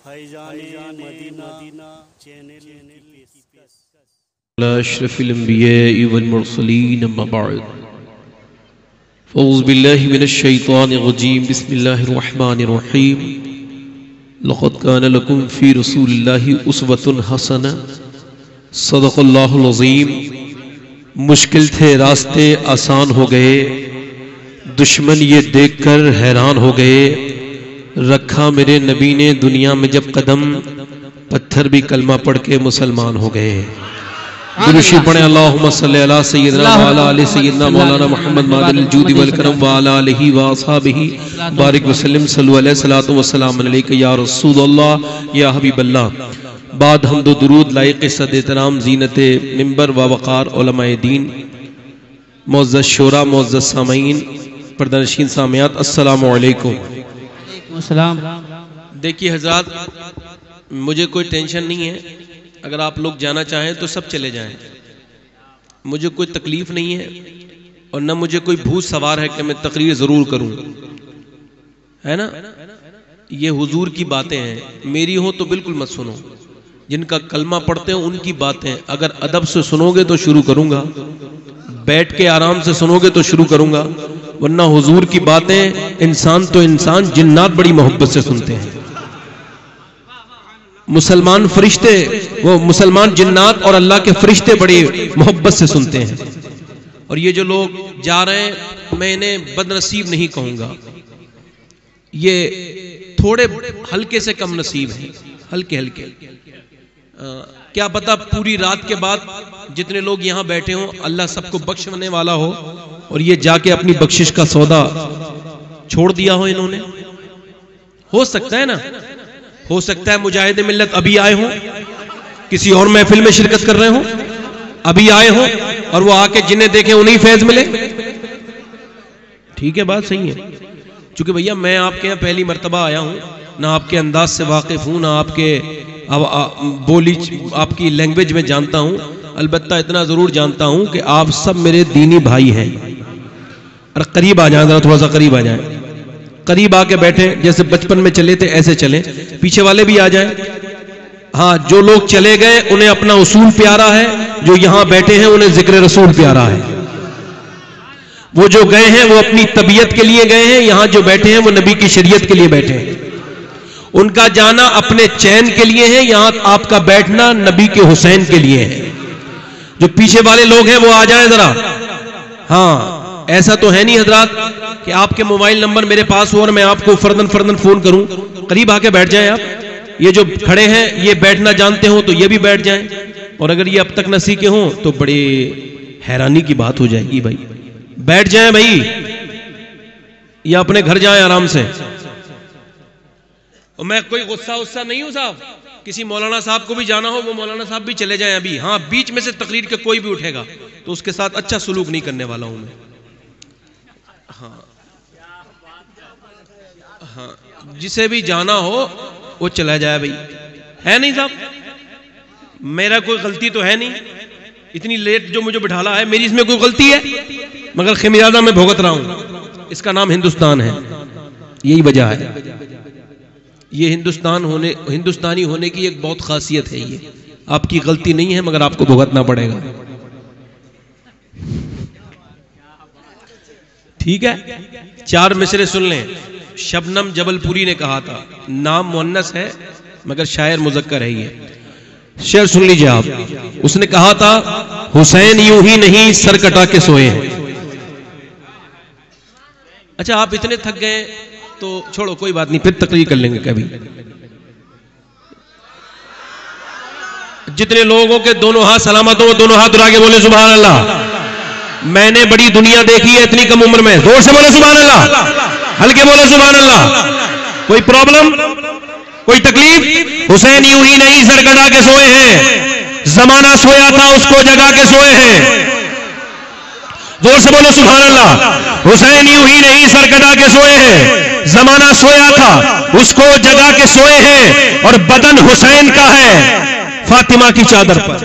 अशरफिल अंबिया वल मुरसलीन अम्मा बाद फ़ौज़ बिल्लाहि मिनश शैतानिर रजीम बिस्मिल्लाहिर रहमानिर रहीम लक़द कान लकुम फ़ी रसूलिल्लाहि उस्वतुन हसना सदक़ल्लाहुल अज़ीम। मुश्किल थे रास्ते आसान हो गए, दुश्मन ये देखकर हैरान हो गए। रखा मेरे नबी ने दुनिया में जब कदम, पत्थर भी कलमा पढ़ के मुसलमान हो गए। दुरूद पढ़े अल्लाहुम्मा सल्ली अला सय्यिदना व अला आलि सय्यिदना मौलाना मुहम्मद मादिल जूदी वल करम व अला आलिहि व असहाबिहि बारिक वसल्लम सल्लु अलैहि सलातु व सलाम अलैका या रसूलल्लाह या हबीबल्लाह। बाद हम्दो दुरूद लायक सद एहतराम ज़ीनत मिंबर व वक़ार उलमाए दीन मुअज़्ज़ज़ शोरा मुअज़्ज़ज़ सामीन पर्दानशीन सामियात अस्सलामु अलैकुम। देखिए हज़रात, मुझे कोई टेंशन नहीं है, अगर आप लोग जाना चाहें तो सब चले जाएं। मुझे कोई तकलीफ नहीं है और न मुझे कोई भूत सवार है कि मैं तकरीर ज़रूर करूं, है ना। ये हुजूर की बातें हैं, मेरी हो तो बिल्कुल मत सुनो। जिनका कलमा पढ़ते हैं उनकी बातें अगर अदब से सुनोगे तो शुरू करूंगा, बैठ के आराम से सुनोगे तो शुरू करूंगा, वरना हुजूर की बातें इंसान तो इंसान, जिन्नात बड़ी मोहब्बत से सुनते हैं। मुसलमान फरिश्ते, वो मुसलमान जिन्नात और अल्लाह के फरिश्ते बड़ी मोहब्बत से सुनते हैं। और ये जो लोग जा रहे हैं, मैं इन्हें बदनसीब नहीं कहूंगा, ये थोड़े हल्के से कम नसीब हैं, हल्के हल्के। क्या पता पूरी रात के बाद जितने लोग यहाँ बैठे हों अल्लाह सबको बख्शने वाला हो और ये जाके अपनी बख्शिश का सौदा छोड़ दिया हो इन्होंने। हो सकता है ना, हो सकता है मुजाहिद मिल्लत अभी आए हों, किसी और महफिल में शिरकत कर रहे हों, अभी आए हों और वो आके जिन्हें देखे उन्हीं फैज मिले। ठीक है, बात सही है। चूंकि भैया मैं आपके यहाँ पहली मर्तबा आया हूँ, ना आपके अंदाज से वाकिफ हूँ, ना आपके बोली आपकी लैंग्वेज में जानता हूँ। अलबत्ता इतना जरूर जानता हूँ कि आप सब मेरे दीनी भाई हैं। और करीब आ जाए, जरा थोड़ा सा करीब आ जाए, करीब आके बैठे, जैसे बचपन में चले थे ऐसे चलें। पीछे वाले भी आ जाएं। हाँ, जो लोग चले गए उन्हें अपना उसूल प्यारा है, जो यहां बैठे हैं उन्हें जिक्र रसूल प्यारा है। वो जो गए हैं वो अपनी तबीयत के लिए गए हैं, यहां जो बैठे हैं वो नबी की शरीयत के लिए बैठे हैं। उनका जाना अपने चैन के लिए है, यहां आपका बैठना नबी के हुसैन के लिए है। जो पीछे वाले लोग हैं वो आ जाएं जरा। हाँ, ऐसा तो है नहीं हजरात कि आपके मोबाइल नंबर मेरे पास हो और मैं आपको फर्दन फर्दन फोन करूं। करीब आके बैठ जाएं आप। ये जो खड़े हैं ये बैठना जानते हो तो ये भी बैठ जाएं, और अगर ये अब तक न सीखे हों तो बड़ी हैरानी की बात हो जाएगी। भाई बैठ जाएं भाई, या अपने घर जाएं आराम से। और मैं कोई गुस्सा उस्सा नहीं हूं साहब, किसी मौलाना साहब को भी जाना हो वो मौलाना साहब भी चले जाएं अभी। हाँ, बीच में से तकरीर के कोई भी उठेगा तो उसके साथ अच्छा सलूक नहीं करने वाला हूं मैं। हाँ हाँ, जिसे भी जाना हो वो चला जाए भाई, है नहीं साहब। मेरा कोई गलती तो है नहीं, इतनी लेट जो मुझे बिठाला है मेरी इसमें कोई गलती है, मगर खमियाजा में भुगत रहा हूं। इसका नाम हिंदुस्तान है, यही वजह है। ये हिंदुस्तानी होने की एक बहुत खासियत है। ये आपकी गलती नहीं है, मगर आपको भुगतना पड़ेगा। ठीक है, चार मिसरे सुन लें। शबनम जबलपुरी ने कहा था, नाम मुअन्नस है मगर शायर मुज़क्कर है। ये शेर सुन लीजिए आप। उसने कहा था, हुसैन यूं ही नहीं सर कटा के सोए हैं। अच्छा, आप इतने थक गए तो छोड़ो, कोई बात नहीं, फिर तकरीर कर लेंगे कभी। जितने लोगों के दोनों हाथ सलामत हो, दोनों हाथ उठा के बोले सुभान अल्लाह। मैंने बड़ी दुनिया देखी है इतनी कम उम्र में, जोर से बोले सुभान अल्लाह, हल्के बोले सुभान अल्लाह। कोई प्रॉब्लम, कोई तकलीफ? हुसैन यूं ही नहीं सर कटा के सोए हैं, जमाना सोया था उसको जगा के सोए हैं। जोर से बोलो सुभान अल्लाह। हुसैन यूं ही नहीं सर कटा के सोए हैं, जमाना सोया था उसको जगा के सोए हैं। और बदन हुसैन का है फातिमा की चादर पर,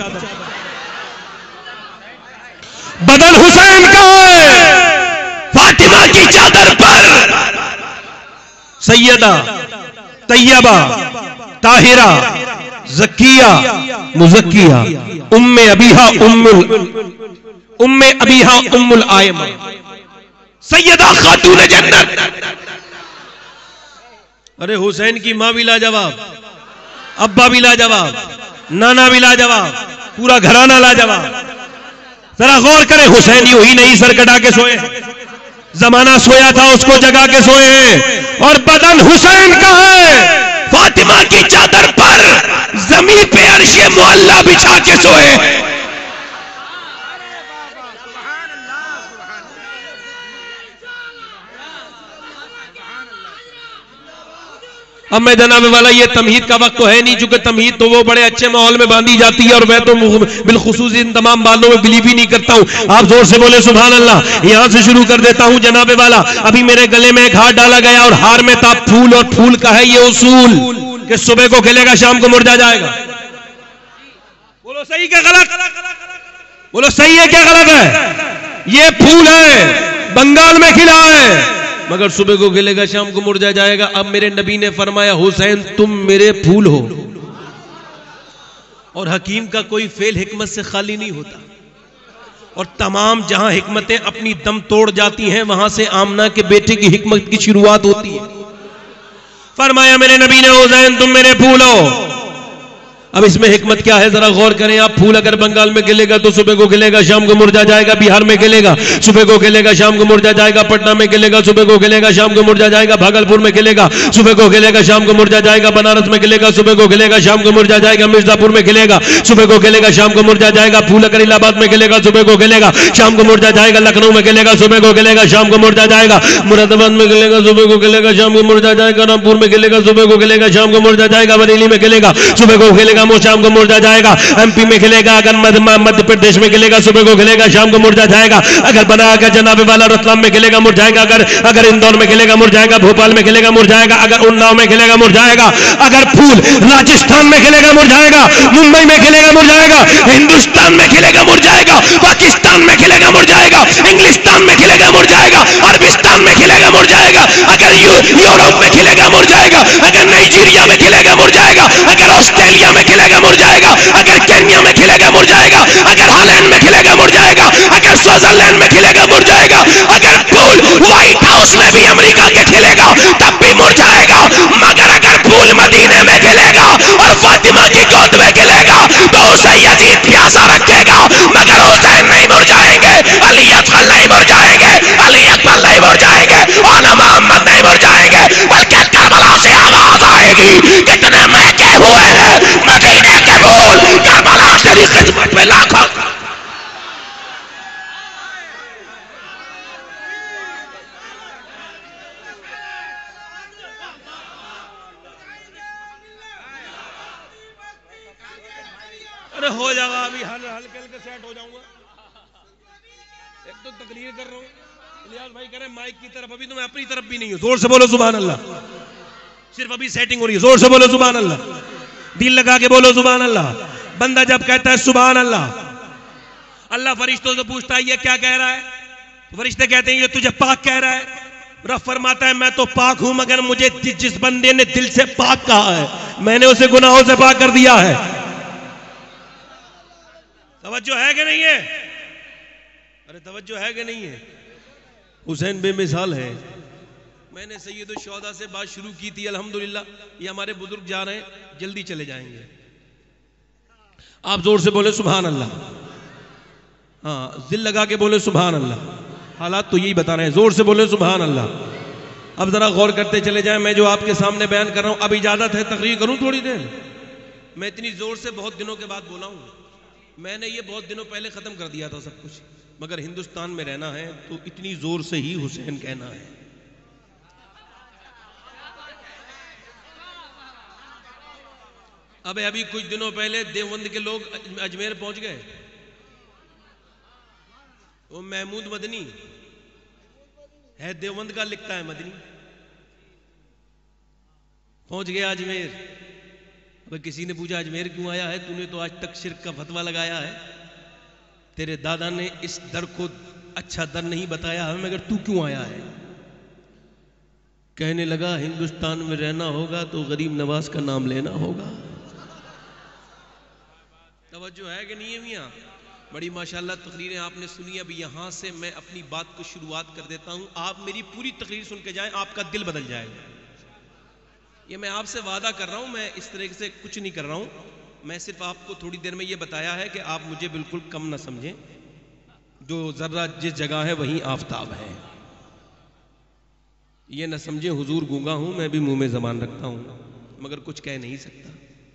बदन हुसैन का है फातिमा की चादर पर। सैयदा तैयबा ताहिरा, ज़किया, मुज़क्किया, उम्मे अबीहा उम्मुल आयमा, सैयदा खातून जन्नत। अरे हुसैन की माँ भी लाजवाब, अब्बा भी लाजवाब, नाना भी लाजवाब, पूरा घराना लाजवाब। जरा गौर करें, हुसैन यूं ही नहीं सर कटा के सोए, जमाना सोया था उसको जगा के सोए हैं, और बदन हुसैन का है। फातिमा की चादर पर जमीन पे अर्शे मुअल्ला बिछा के सोए। अब मैं जनाब वाला ये तमहीद का वक्त तो है नहीं, चूंकि तमहीद तो वो बड़े अच्छे माहौल में बांधी जाती है और मैं तो बिलखुसूस इन तमाम बातों में बिलीव ही नहीं करता हूं। आप जोर से बोले सुभान अल्लाह। यहां से शुरू कर देता हूं जनाब वाला। अभी मेरे गले में एक हार डाला गया और हार में था फूल, और फूल का है ये उसूल कि सुबह को खिलेगा शाम को मुरझा जाएगा। बोलो सही क्या गलत? बोलो सही है क्या गलत है? ये फूल है, बंगाल में खिला है, मगर सुबह को खिलेगा शाम को मुरझा जाएगा। अब मेरे नबी ने फरमाया हुसैन तुम मेरे फूल हो। और हकीम का कोई फेल हिकमत से खाली नहीं होता, और तमाम जहां हिकमतें अपनी दम तोड़ जाती हैं वहां से आमना के बेटे की हिकमत की शुरुआत होती है। फरमाया मेरे नबी ने हुसैन तुम मेरे फूल हो। अब इसमें हिकमत क्या है जरा गौर करें आप। फूल अगर बंगाल में खिलेगा तो सुबह को खिलेगा शाम को मुरझा जाएगा, बिहार में खिलेगा सुबह को खिलेगा शाम को मुरझा जाएगा, पटना में खिलेगा सुबह को खिलेगा शाम को मुरझा जाएगा, भागलपुर में खिलेगा सुबह को खिलेगा शाम को मुरझा जाएगा, बनारस में खिलेगा सुबह को खिलेगा शाम को मुरझा जाएगा, मिर्जापुर में खिलेगा सुबह को खिलेगा शाम को मुरझा जाएगा। फूल अगर इलाहाबाद में खिलेगा सुबह को खिलेगा शाम को मुरझा जाएगा, लखनऊ में खिलेगा सुबह को खिलेगा शाम को मुरझा जाएगा, मुरादाबाद में खिलेगा सुबह को खिलेगा शाम को मुरझा जाएगा, रामपुर में खिलेगा सुबह को खिलेगा शाम को मुरझा जाएगा, बरेली में खिलेगा सुबह को खिलेगा शाम को मुरझा जाएगा, एमपी में खिलेगा, अगर मध्य प्रदेश में खिलेगा सुबह को खिलेगा शाम को मुरझा जाएगा, अगर बना अगर जनाब वाला रतलाम में खिलेगा मुरझाएगा, अगर इंदौर में खिलेगा मुरझाएगा, भोपाल में खिलेगा मुरझाएगा, अगर उन्नाव में खिलेगा मुरझाएगा, अगर फूल राजस्थान में खिलेगा मुरझाएगा, मुंबई में खिलेगा मुरझाएगा, हिंदुस्तान में खिलेगा मुरझाएगा, पाकिस्तान में खिलेगा मुरझाएगा, इंग्लिस्तान में खिलेगा मुरझाएगा, अरबिस्तान में खिलेगा मुरझाएगा, अगर यूरोप में खिलेगा मुरझाएगा, अगर नाइजीरिया में खिलेगा मुरझाएगा, अगर ऑस्ट्रेलिया में खिलेगा मुरझाएगा, अगर केन्या में खिलेगा मुरझाएगा, अगर हॉलैंड में खिलेगा मुरझाएगा, अगर स्विट्जरलैंड में खिलेगा मुरझाएगा, अगर फूल व्हाइट हाउस में भी अमेरिका के खिलेगा तब भी मुरझाएगा, मगर अगर फूल मदीने में खिलेगा और फातिमा की गोद में खिलेगा तो उसे यजीद प्यासा रखेगा, मगर हुसैन नहीं मुरझाएंगे, अली असगर नहीं मुरझाएंगे, अली अकबर नहीं मुरझाएंगे, और मोहम्मद नहीं मुरझाएंगे, बल्कि करबला से आवाज आएगी कितने महके हुए हैं मदीने के फूल, करबला तेरी खिदमत में लाखों। अरे हो जाएगा, अभी हल्के हल्के सेट हो जाऊंगा। एक तो तकरीर कर रहा हूं, इलियास भाई कह रहे माइक की तरफ, अभी तो मैं अपनी तरफ भी नहीं हूं। जोर से बोलो सुभान अल्लाह। सिर्फ अभी सेटिंग हो रही है, जोर से बोलो सुभान अल्लाह, दिल लगा के बोलो सुभान अल्लाह। बंदा जब कहता है सुभान अल्लाह, अल्लाह फरिश्तों से पूछता है ये क्या कह रहा है, फरिश्ते कहते हैं ये तुझे पाक कह रहा है। रब फरमाता है मैं तो पाक हूं, मगर मुझे जिस बंदे ने दिल से पाक कहा है मैंने उसे गुनाहों से पाक कर दिया है। तवज्जो है कि नहीं है? अरे तवज्जो है कि नहीं है? हुसैन बेमिसाल है। मैंने सैयदुल शुहदा से बात शुरू की थी, अल्हम्दुलिल्लाह ये हमारे बुजुर्ग जा रहे हैं, जल्दी चले जाएंगे। आप जोर से बोले सुभान अल्लाह। हाँ, दिल लगा के बोले सुभान अल्लाह। हालात तो यही बता रहे हैं, जोर से बोले सुभान अल्लाह। अब जरा गौर करते चले जाएं, मैं जो आपके सामने बयान कर रहा हूं, अब इजाजत है तकरीर करूं थोड़ी देर? मैं इतनी जोर से बहुत दिनों के बाद बोला हूं। मैंने ये बहुत दिनों पहले खत्म कर दिया था सब कुछ, मगर हिंदुस्तान में रहना है तो इतनी जोर से ही हुसैन कहना है। अब अभी कुछ दिनों पहले देवबंद के लोग अजमेर पहुंच गए, वो महमूद मदनी है, देवबंद का लिखता है मदनी, पहुंच गया अजमेर। अब किसी ने पूछा अजमेर क्यों आया है, तूने तो आज तक शिर्क का फतवा लगाया है, तेरे दादा ने इस दर को अच्छा दर नहीं बताया है, मगर तू क्यों आया है? कहने लगा हिंदुस्तान में रहना होगा तो गरीब नवाज का नाम लेना होगा। तवज्जो है कि नहीं है मियां? बड़ी माशाल्लाह तकरीरें आपने सुनी। अब यहां से मैं अपनी बात को शुरुआत कर देता हूं। आप मेरी पूरी तकरीर सुन के जाएं, आपका दिल बदल जाएगा। ये मैं आपसे वादा कर रहा हूं, मैं इस तरह से कुछ नहीं कर रहा हूं। मैं सिर्फ आपको थोड़ी देर में ये बताया है कि आप मुझे बिल्कुल कम ना समझें। जो जर्रा जिस जगह है वहीं आफताब है। ये ना समझे हुजूर गूंगा हूं, मैं भी मुंह में जबान रखता हूं मगर कुछ कह नहीं सकता।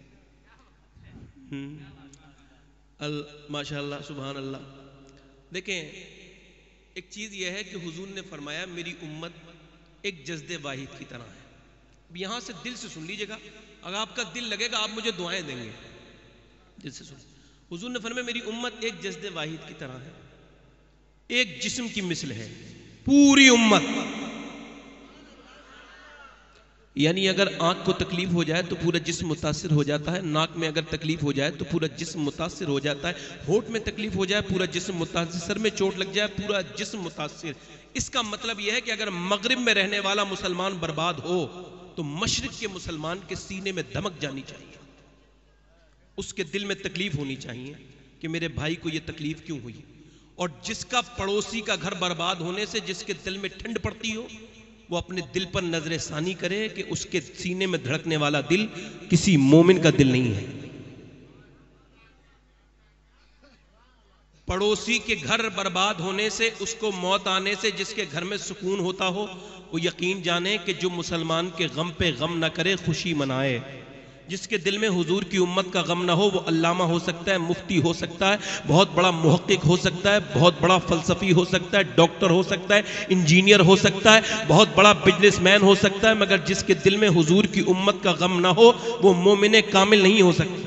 माशाअल्लाह सुभान अल्लाह। देखें, एक चीज़ यह है कि हुजूर ने फरमाया मेरी उम्मत एक जज्दे वाहिद की तरह है। यहां से दिल से सुन लीजिएगा, अगर आपका दिल लगेगा आप मुझे दुआएं देंगे। दिल से सुन। हुजूर ने फरमाया मेरी उम्मत एक जज्दे वाहिद की तरह है, एक जिस्म की मिसल है पूरी उम्मत। यानी अगर आंख को तकलीफ हो जाए तो पूरा जिस्म मुतासिर हो जाता है, नाक में अगर तकलीफ हो जाए तो पूरा जिस्म मुतासिर हो जाता है, होठ में तकलीफ हो जाए पूरा जिस्म मुतासिर, सर में चोट लग जाए पूरा जिस्म मुतासिर। इसका मतलब यह है कि अगर मगरिब में रहने वाला मुसलमान बर्बाद हो तो मशरिक के मुसलमान के सीने में धमक जानी चाहिए, उसके दिल में तकलीफ होनी चाहिए कि मेरे भाई को यह तकलीफ क्यों हुई। और जिसका पड़ोसी का घर बर्बाद होने से जिसके दिल में ठंड पड़ती हो, वो अपने दिल पर नजर सानी करे कि उसके सीने में धड़कने वाला दिल किसी मोमिन का दिल नहीं है। पड़ोसी के घर बर्बाद होने से, उसको मौत आने से जिसके घर में सुकून होता हो, वो यकीन जाने कि जो मुसलमान के गम पे गम ना करे, खुशी मनाए। जिसके दिल में हुजूर की उम्मत का गम ना हो, वो अल्लामा हो सकता है, मुफ्ती हो सकता है, बहुत बड़ा मुहक्किक हो सकता है, बहुत बड़ा फलसफी हो सकता है, डॉक्टर हो सकता है, इंजीनियर हो सकता है, बहुत बड़ा बिजनेसमैन हो सकता है, मगर जिसके दिल में हुजूर की उम्मत का गम ना हो, वो मोमिन कामिल नहीं हो सकता।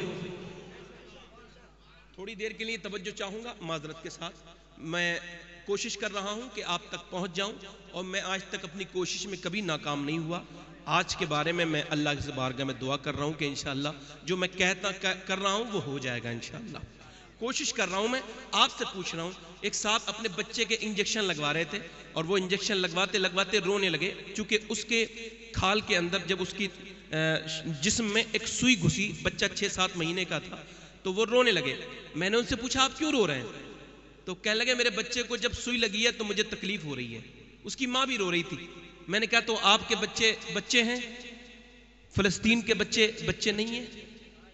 थोड़ी देर के लिए तवज्जो चाहूंगा माजरत के साथ। मैं कोशिश कर रहा हूं कि आप तक पहुंच जाऊं, और मैं आज तक अपनी कोशिश में कभी नाकाम नहीं हुआ। आज के बारे में मैं अल्लाह से बारगाह में दुआ कर रहा हूं कि इंशाअल्लाह जो मैं कर रहा हूं वो हो जाएगा इंशाअल्लाह। कोशिश कर रहा हूं। मैं आपसे पूछ रहा हूं, एक साहब अपने बच्चे के इंजेक्शन लगवा रहे थे और वो इंजेक्शन लगवाते लगवाते रोने लगे, क्योंकि उसके खाल के अंदर जब उसकी जिस्म में एक सुई घुसी, बच्चा 6-7 महीने का था, तो वो रोने लगे। मैंने उनसे पूछा आप क्यों रो रहे हैं? तो कहने लगे मेरे बच्चे को जब सुई लगी है तो मुझे तकलीफ हो रही है। उसकी माँ भी रो रही थी। मैंने कहा तो आपके बच्चे बच्चे हैं, फिलिस्तीन के बच्चे बच्चे नहीं हैं?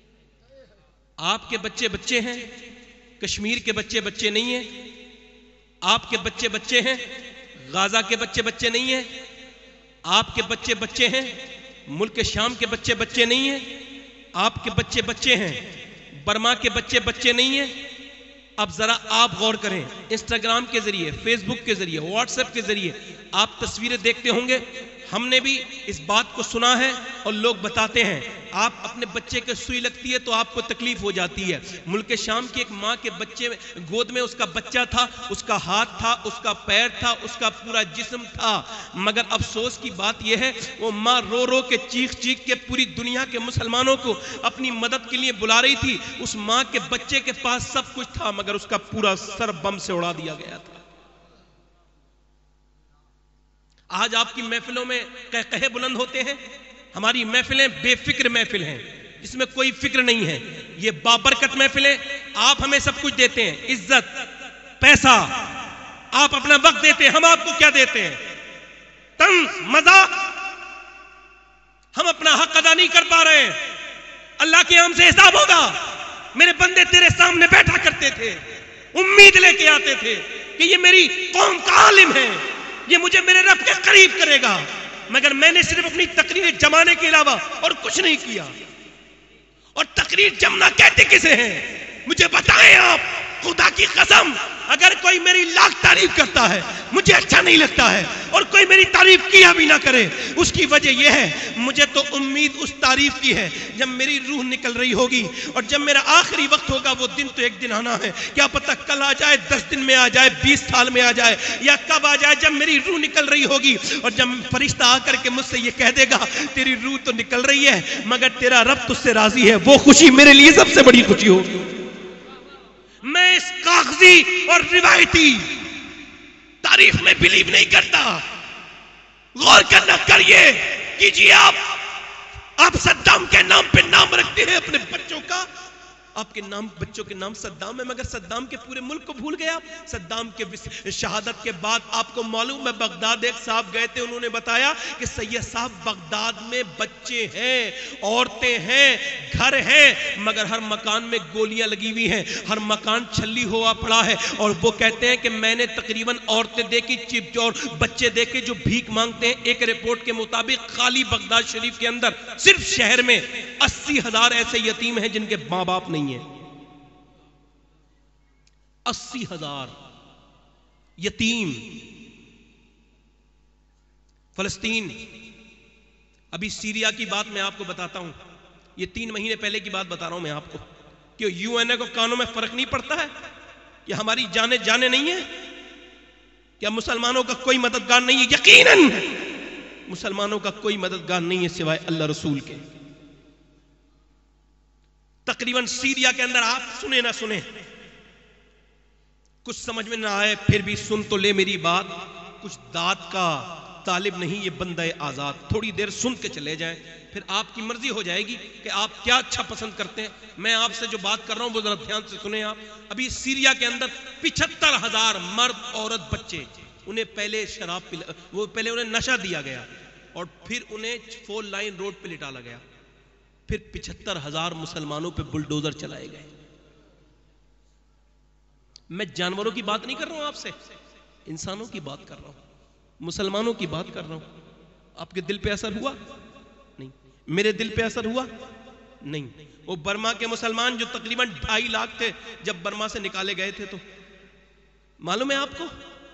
आपके बच्चे बच्चे हैं, कश्मीर के बच्चे बच्चे नहीं हैं? आपके बच्चे बच्चे हैं, गाजा के बच्चे बच्चे नहीं हैं? आपके बच्चे बच्चे हैं, मुल्क शाम के बच्चे बच्चे नहीं हैं? आपके बच्चे बच्चे हैं, बर्मा के बच्चे बच्चे नहीं हैं? अब जरा आप गौर करें, इंस्टाग्राम के जरिए, फेसबुक के जरिए, व्हाट्सएप के जरिए आप तस्वीरें देखते होंगे। हमने भी इस बात को सुना है और लोग बताते हैं आप अपने बच्चे के सुई लगती है तो आपको तकलीफ हो जाती है। मुल्क शाम की एक माँ के बच्चे गोद में उसका बच्चा था, उसका हाथ था, उसका पैर था, उसका पूरा जिस्म था, मगर अफसोस की बात यह है वो माँ रो रो के चीख चीख के पूरी दुनिया के मुसलमानों को अपनी मदद के लिए बुला रही थी। उस माँ के बच्चे के पास सब कुछ था मगर उसका पूरा सर बम से उड़ा दिया गया था। आज आपकी महफिलों में कहे बुलंद होते हैं, हमारी महफिलें बेफिक्र महफिल हैं, इसमें कोई फिक्र नहीं है। ये बाबरकत महफिलें, आप हमें सब कुछ देते हैं, इज्जत, पैसा, आप अपना वक्त देते हैं, हम आपको क्या देते हैं? तंज, मजा। हम अपना हक अदा नहीं कर पा रहे हैं, अल्लाह के हमसे हिसाब होगा। मेरे बंदे तेरे सामने बैठा करते थे, उम्मीद लेके आते थे कि ये मेरी कौम का आलिम है, ये मुझे मेरे रब के करीब करेगा, मगर मैंने सिर्फ अपनी तकरीर जमाने के अलावा और कुछ नहीं किया। और तकरीर जमना कहते किसे हैं? मुझे बताएं आप, खुदा की कसम, अगर कोई मेरी लाख तारीफ करता है मुझे अच्छा नहीं लगता है, और कोई मेरी तारीफ किया भी ना करे, उसकी वजह यह है मुझे तो उम्मीद उस तारीफ की है जब मेरी रूह निकल रही होगी, और जब मेरा आखिरी वक्त होगा वो दिन तो एक दिन आना है, क्या पता कल आ जाए, 10 दिन में आ जाए, 20 साल में आ जाए, या कब आ जाए जब मेरी रूह निकल रही होगी। और जब फरिश्ता आकर के मुझसे ये कह देगा तेरी रूह तो निकल रही है मगर तेरा रब तुझसे राजी है, वो खुशी मेरे लिए सबसे बड़ी खुशी होगी। मैं इस कागजी और रिवायती तारीफ में बिलीव नहीं करता। गौर करना करिए, कीजिए। आप सद्दाम के नाम पे नाम रखते हैं अपने बच्चों का, आपके नाम बच्चों के नाम सद्दाम है, मगर सद्दाम के पूरे मुल्क को भूल गए आप। सद्दाम के शहादत के बाद आपको मालूम है, बगदाद एक साहब गए थे, उन्होंने बताया कि सैयद साहब बगदाद में बच्चे हैं, औरतें हैं, घर हैं, मगर हर मकान में गोलियां लगी हुई हैं, हर मकान छल्ली हुआ पड़ा है। और वो कहते हैं कि मैंने तकरीबन औरतें देखी, चिप और बच्चे देखे जो भीख मांगते हैं। एक रिपोर्ट के मुताबिक खाली बगदाद शरीफ के अंदर सिर्फ शहर में 80,000 ऐसे यतीम हैं जिनके मां बाप नहीं है। 80,000 यतीम। फलस्तीन, अभी सीरिया की बात मैं आपको बताता हूं, ये 3 महीने पहले की बात बता रहा हूं मैं आपको, कि यूएनए को कानों में फर्क नहीं पड़ता है कि हमारी जाने नहीं है, क्या मुसलमानों का कोई मददगार नहीं है? यकीनन मुसलमानों का कोई मददगार नहीं है सिवाय अल्लाह रसूल के। तकरीबन सीरिया के अंदर, आप सुने ना सुने, कुछ समझ में ना आए फिर भी सुन तो ले मेरी बात, कुछ दाद का तालिब नहीं, ये बंदा आजाद। थोड़ी देर सुन के चले जाएं, फिर आपकी मर्जी हो जाएगी कि आप क्या अच्छा पसंद करते हैं। मैं आपसे जो बात कर रहा हूं वो जरा ध्यान से सुने आप। अभी सीरिया के अंदर 75,000 मर्द, औरत, बच्चे, उन्हें पहले शराब पिला, वो पहले उन्हें नशा दिया गया और फिर उन्हें 4 लाइन रोड पे लिटाला गया, फिर 75,000 मुसलमानों पे बुलडोजर चलाए गए। मैं जानवरों की बात नहीं कर रहा हूं आपसे, इंसानों की बात कर रहा हूं, मुसलमानों की बात कर रहा हूं। आपके दिल पे असर हुआ? नहीं। मेरे दिल पे असर हुआ? नहीं। वो बर्मा के मुसलमान जो तकरीबन 2.5 लाख थे, जब बर्मा से निकाले गए थे, तो मालूम है आपको,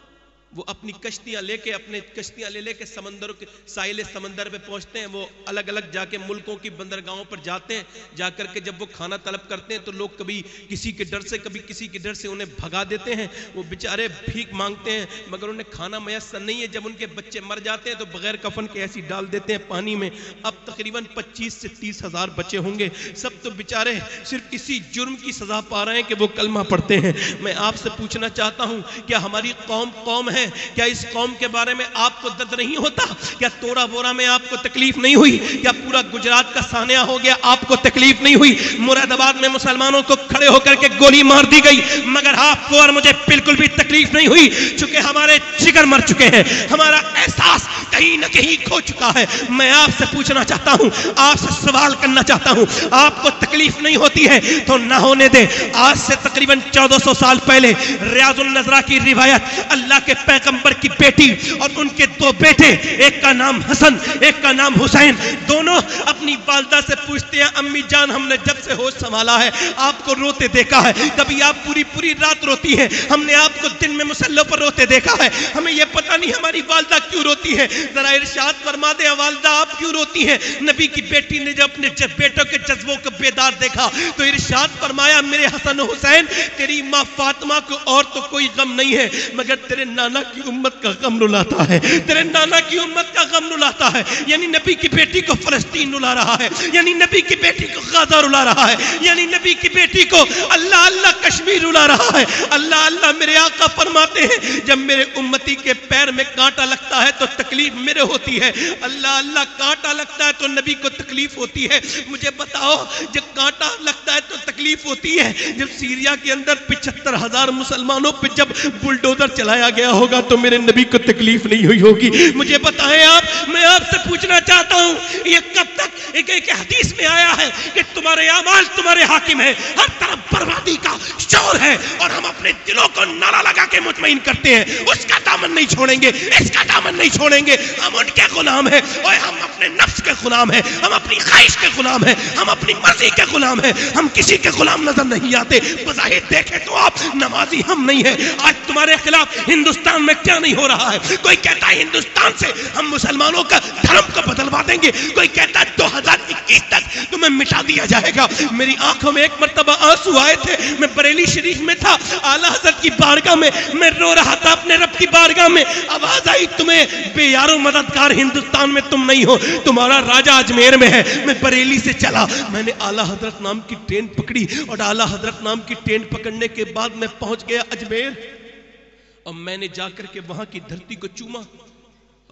वो अपनी कश्तियां लेके, अपने कश्तियां ले लेके समंदर के साहिल समंदर पे पहुंचते हैं। वो अलग अलग जाके मुल्कों की बंदरगाहों पर जाते हैं, जाकर के जब वो खाना तलब करते हैं तो लोग कभी किसी के डर से, कभी किसी के डर से उन्हें भगा देते हैं। वो बेचारे भीख मांगते हैं, मगर उन्हें खाना मयसर नहीं है। जब उनके बच्चे मर जाते हैं तो बगैर कफन के ऐसी डाल देते हैं पानी में। अब तकरीबन 25 से 30,000 बच्चे होंगे, सब तो बेचारे सिर्फ इसी जुर्म की सजा पा रहे हैं कि वो कलमा पढ़ते हैं। मैं आपसे पूछना चाहता हूं, क्या हमारी कौम है, क्या इस कौम के बारे में आपको दर्द नहीं होता? क्या तोरा बोरा में आपको तकलीफ नहीं हुई? क्या पूरा गुजरात का सानिया हो गया, आपको तकलीफ नहीं हुई? मुरादाबाद में मुसलमानों को खड़े होकर के गोली मार दी गई, मगर आपको और मुझे बिल्कुल भी तकलीफ नहीं हुई, चूंकि हमारे जिगर मर चुके हैं, हमारा एहसास कहीं ना कहीं खो चुका है। मैं आपसे पूछना चाहता हूं, आपसे सवाल करना चाहता हूं, आपको तकलीफ नहीं होती है तो ना होने दे। आज से तकरीबन 1400 साल पहले रियाजुन नजरा की रिवायत, अल्लाह के पैगंबर की बेटी और उनके 2 बेटे, एक का नाम हसन, एक का नाम हुसैन, दोनों अपनी वालिदा से पूछते हैं, अम्मी जान हमने जब से होश संभाला है आपको रोते देखा है, कभी आप पूरी रात रोती हैं, हमने आपको दिन में मुसल्लों पर रोते देखा है, हमें यह पता नहीं हमारी वालिदा क्यों रोती है, जरा इरशाद फरमा दे वालिदा आप क्यों रोती हैं? नबी की बेटी ने जब अपने बेटों के जज्बों को बेदार देखा तो इरशाद फरमाया, मेरे हसन हुसैन, तेरी माँ फातिमा को और तो कोई गम नहीं है, मगर तेरे नाना की उम्मत का गम रुलाता है, तेरे नाना की उम्मत का गम रुलाता है। यानी नबी की बेटी को फलस्तीन रुला रहा है, यानी नबी की बेटी को गाजा रुला रहा है, यानी नबी की बेटी को अल्लाह अल्लाह कश्मीर रुला रहा है। अल्लाह अल्लाह मेरे आका फरमाते हैं, जब मेरे उम्मती के पैर में कांटा लगता है तो तकलीफ मेरे होती है, अल्लाह अल्लाह कांटा लगता है तो नबी को तकलीफ होती है। मुझे बताओ, जब कांटा लगता है तो तकलीफ होती है, जब सीरिया के अंदर 75,000 मुसलमानों पे जब बुलडोजर चलाया गया होगा तो मेरे नबी को तकलीफ नहीं हुई होगी? मुझे बताएं आप। मैं आपसे पूछना चाहता हूं, ये कब तक? एक हदीस में आया है कि तुम्हारे अमाल तुम्हारे हाकिम है, हर तरफ बर्बादी का शोर है और हम अपने दिलों को नारा लगा के मुतमईन करते हैं, उसका दामन नहीं छोड़ेंगे, इसका दामन नहीं छोड़ेंगे। हम उनके गुलाम हैं और हम अपने नफ्स के गुलाम हैं, हम अपनी ख्वाहिश के गुलाम हैं, हम अपनी मर्जी के गुलाम हैं, हम किसी के गुलाम नजर नहीं आते। बज़ाहिर देखें तो आप नमाजी हम नहीं है। आज तुम्हारे खिलाफ हिंदुस्तान में क्या नहीं हो रहा है? कोई कहता है हिंदुस्तान से हम मुसलमानों का धर्म को बदलवा देंगे, कोई कहता है 2021 तक तुम्हें मिटा दिया जाएगा। मेरी आंखों में एक मर्तबा आंसू आए थे, मैं बरेली शरीफ में था, आला हज़रत की बारगाह में मैं रो रहा था अपने रब की बारगाह में। आवाज आई, तुम्हें बेयारो मददगार हिंदुस्तान में तुम नहीं हो, तुम्हारा राजा अजमेर में है। मैं बरेली से चला, मैंने आला हजरत नाम की ट्रेन पकड़ी और आला हजरत नाम की ट्रेन पकड़ने के बाद मैं पहुंच गया अजमेर और मैंने जाकर के वहां की धरती को चूमा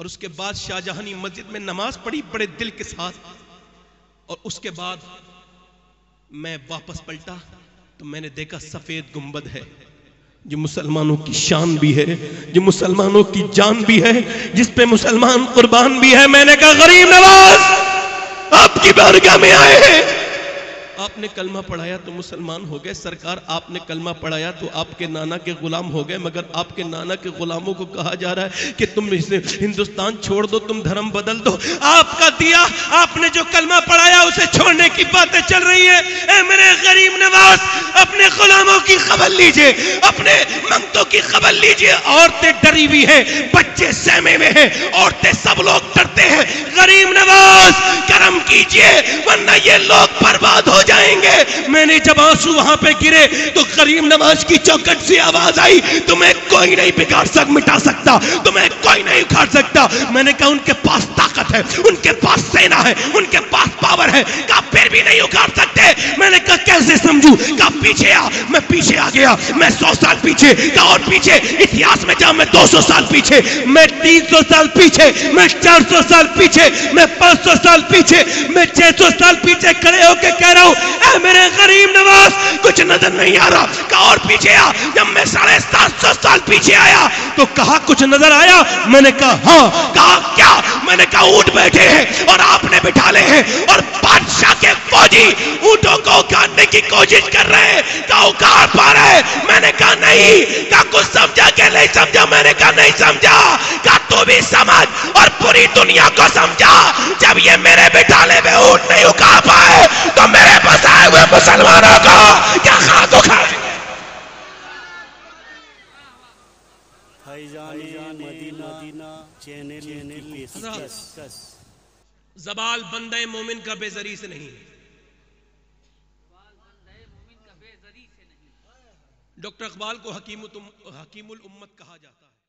और उसके बाद शाहजहानी मस्जिद में नमाज पढ़ी बड़े दिल के साथ, और उसके बाद मैं वापस पलटा तो मैंने देखा सफेद गुंबद है, जो मुसलमानों की शान भी है, जो मुसलमानों की जान भी है, जिस पे मुसलमान कुर्बान भी है। मैंने कहा गरीब नवाज आपकी बारगाह में आए हैं, आपने कलमा पढ़ाया तो मुसलमान हो गए। सरकार आपने कलमा पढ़ाया तो आपके नाना के गुलाम हो गए, मगर आपके नाना के गुलामों को कहा जा रहा है कि तुम इसे हिंदुस्तान छोड़ दो, तुम धर्म बदल दो। आपका दिया, आपने जो कलमा पढ़ाया उसे छोड़ने की बातें चल रही है। ए मेरे गरीब नवाज, अपने गुलामों की खबर लीजिए, अपने मंगतों की खबर लीजिए। औरतें डरी हुई है, बच्चे सहमे में है, औरतें सब लोग डरते हैं। गरीब नवाज करम कीजिए वरना ये लोग बर्बाद हो जाएंगे। मैंने जब आंसू वहां पे गिरे तो गरीब नवाज की चौखट से आवाज आई, तुम्हें कोई नहीं मिटा सकता, तुम्हें कोई नहीं उखाड़ सकता। मैंने कहा उनके पास ताकत है, उनके पास सेना है, उनके पास पावर है, कहा फिर भी नहीं उखाड़ सकते। मैंने कहा कैसे समझू, कहा पीछे आ। मैं पीछे आ गया, मैं 100 साल पीछे, कहा और पीछे इतिहास में जा, मैं 200 साल पीछे, मैं 300 साल पीछे, मैं 400 साल पीछे, मैं 500 साल पीछे, मैं 600 साल पीछे खड़े होकर कह रहा हूं ऐ मेरे गरीब नवाज कुछ नजर नहीं आ रहा। कहा और पीछे आ। जब मैं 750 साल पीछे आया तो कहा कुछ नजर आया। मैंने कहा हाँ। कहा क्या? मैंने कहा ऊंट बैठे हैं और आपने बिठा ले हैं और बादशाह के फौजी ऊंटों को उखाड़ने की कोशिश कर रहे हैं। कहा उखाड़ पा रहे? मैंने कहा नहीं। कहा कुछ समझा क्या? नहीं समझा। मैंने कहा नहीं समझा। कहा तू भी समझ और पूरी दुनिया को समझा, जब ये मेरे बिठाले में ऊंट नहीं उखाड़ पाए तो मेरे बसाए हुए मुसलमानों को क्या खाक उखाड़े। ज़बाल बंदे मोमिन का बेजरी से नहीं, डॉक्टर इकबाल को हकीमुल उम्मत कहा जाता है।